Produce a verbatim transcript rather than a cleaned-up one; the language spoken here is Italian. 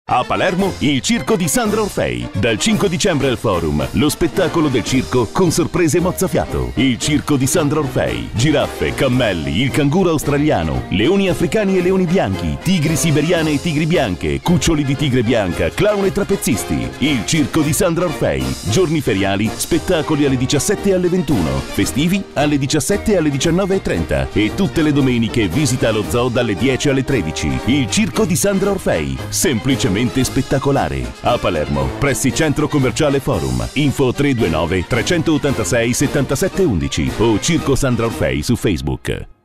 A Palermo, il circo di Sandra Orfei. Dal cinque dicembre al Forum, lo spettacolo del circo con sorprese mozzafiato. Il circo di Sandra Orfei. Giraffe, cammelli, il canguro australiano, leoni africani e leoni bianchi, tigri siberiane e tigri bianche, cuccioli di tigre bianca, clown e trapezzisti. Il circo di Sandra Orfei. Giorni feriali, spettacoli alle diciassette e alle ventuno. Festivi alle diciassette e alle diciannove e trenta. E tutte le domeniche visita lo zoo dalle dieci alle tredici. Il circo di Sandra Orfei. Semplicemente spettacolare. A Palermo, pressi Centro Commerciale Forum. Info tre due nove tre otto sei settantasette undici o Circo Sandra Orfei su Facebook.